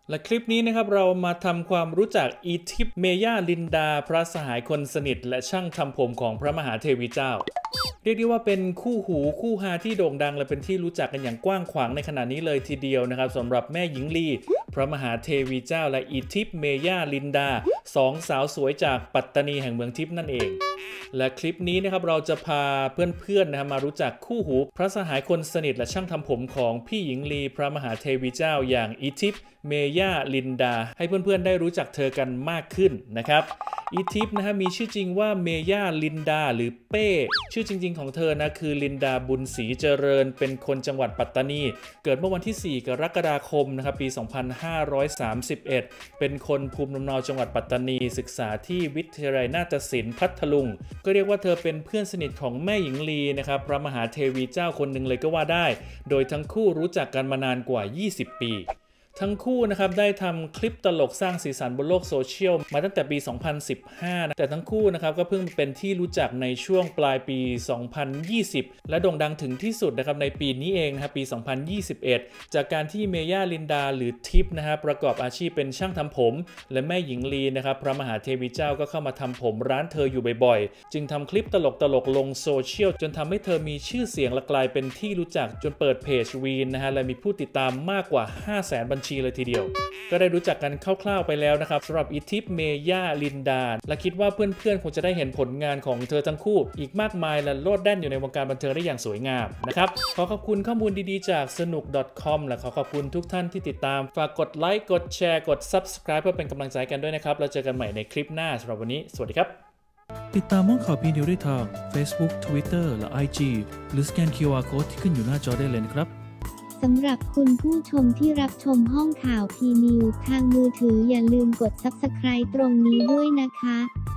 และคลิปนี้นะครับเรามาทำความรู้จักอีทิปเมย่าลินดาพระสหายคนสนิทและช่างทำผมของพระมหาเทวีเจ้าเรียกได้ว่าเป็นคู่หูคู่ฮาที่โด่งดังและเป็นที่รู้จักกันอย่างกว้างขวางในขณะนี้เลยทีเดียวนะครับสำหรับแม่หญิงลีพระมหาเทวีเจ้าและอีทิปเมย่าลินดาสองสาวสวยจากปัตตานีแห่งเมืองทิพย์นั่นเองและคลิปนี้นะครับเราจะพาเพื่อนๆนะครับมารู้จักคู่หูพระสหายคนสนิทและช่างทำผมของพี่หญิงลีพระมหาเทวีเจ้าอย่างอีทิปเมย่าลินดาให้เพื่อนๆได้รู้จักเธอกันมากขึ้นนะครับอีทิปนะฮะมีชื่อจริงว่าเมย่าลินดาหรือเป้ชื่อจริงๆของเธอนะคือลินดาบุญศรีเจริญเป็นคนจังหวัดปัตตานีเกิดเมื่อวันที่4 กรกฎาคมนะครับปี 2531เป็นคนภูมิลำเนาจังหวัดปัตตานีศึกษาที่วิทยาลัยนาฏศิลป์พัทลุงก็เรียกว่าเธอเป็นเพื่อนสนิทของแม่หญิงลีนะครับพระมหาเทวีเจ้าคนหนึ่งเลยก็ว่าได้โดยทั้งคู่รู้จักกันมานานกว่า20 ปีทั้งคู่นะครับได้ทำคลิปตลกสร้างสีสันบนโลกโซเชียลมาตั้งแต่ปี 2015 นะแต่ทั้งคู่นะครับก็เพิ่งเป็นที่รู้จักในช่วงปลายปี 2020 และโด่งดังถึงที่สุดนะครับในปีนี้เองนะครับปี 2021 จากการที่เมย่าลินดาหรือทิปนะฮะประกอบอาชีพเป็นช่างทำผมและแม่หญิงลีนะครับพระมหาเทวีเจ้าก็เข้ามาทำผมร้านเธออยู่บ่อยๆจึงทำคลิปตลกลงโซเชียลจนทำให้เธอมีชื่อเสียงและกลายเป็นที่รู้จักจนเปิดเพจวีนนะฮะและมีผู้ติดตามมากกว่า 500,000 บัญชีเลยทีเดียวก็ได้รู้จักกันคร่าวๆไปแล้วนะครับสำหรับอีทิปเมย่าลินดาและคิดว่าเพื่อนๆคงจะได้เห็นผลงานของเธอทั้งคู่อีกมากมายและโลดแล่นอยู่ในวงการบันเทิงได้อย่างสวยงามนะครับขอขอบคุณข้อมูลดีๆจากสนุก .com และขอขอบคุณทุกท่านที่ติดตามฝากกดไลค์กดแชร์กด Subscribe เพื่อเป็นกำลังใจกันด้วยนะครับแล้วเจอกันใหม่ในคลิปหน้าสำหรับวันนี้สวัสดีครับติดตามห้องข่าวพีนิวได้ทาง Facebook Twitter และ IG หรือสแกน QR Code ที่ขึ้นอยู่หน้าจอได้เลยนะครับสำหรับคุณผู้ชมที่รับชมห้องข่าวพีนิวทางมือถืออย่าลืมกด Subscribe ตรงนี้ด้วยนะคะ